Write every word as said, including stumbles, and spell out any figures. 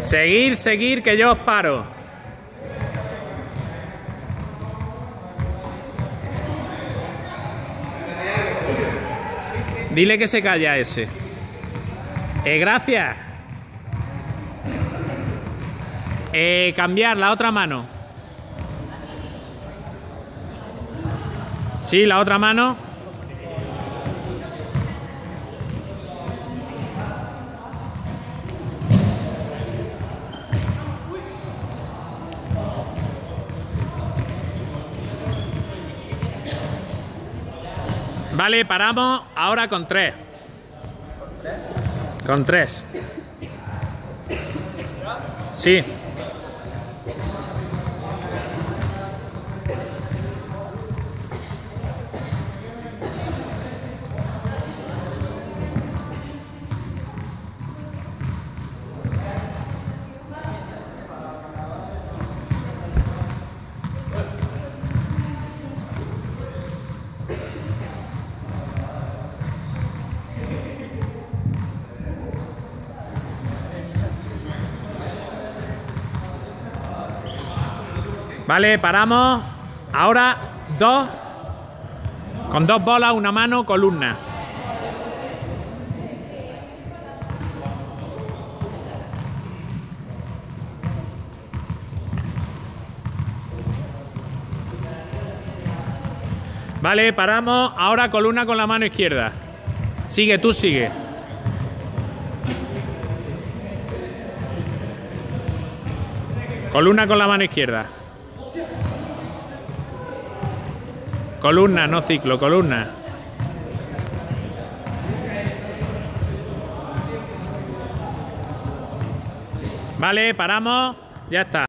Seguir, seguir, que yo os paro. Dile que se calla ese. Eh, gracias. Eh, cambiar la otra mano. Sí, la otra mano. Vale, paramos ahora con tres. Con tres. Sí. Vale, paramos. Ahora dos. Con dos bolas, una mano, columna. Vale, paramos. Ahora columna con la mano izquierda. Sigue, tú sigue. Columna con la mano izquierda. Columna, no ciclo, columna. Vale, paramos. Ya está.